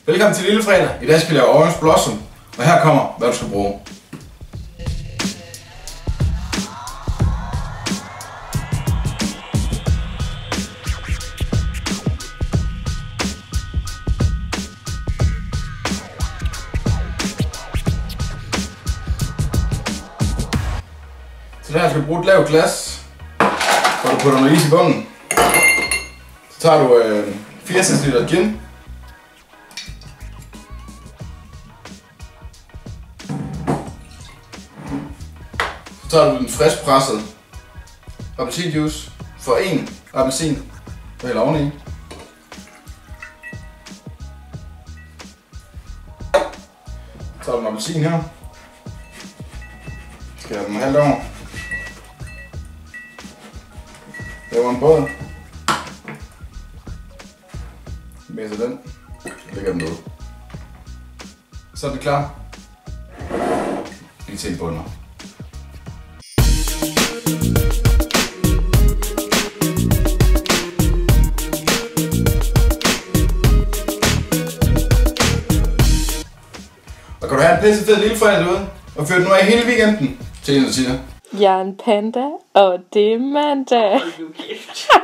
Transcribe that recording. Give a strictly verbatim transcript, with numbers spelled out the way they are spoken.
Velkommen til Lille Fredag. I dag skal vi lave Orange Blossom, og her kommer, hvad du skal bruge. Så der skal du bruge et lavt glas, hvor du putter noget is i bunden. Så tager du øh, fire centiliter gin. Så tager du den frisk presset appelsinjuice for en appelsin, og hælder oveni. Så tager du en appelsin her. Skærer den halvt over. Laver en båd. Mæser den. Lægger den ud. Så er det klar. Lige til en bunder. Og kan du have en pisse fed lille fredag derude, og fyre den nu af hele weekenden, til en og siger. Jeg er en panda, og det er mandag.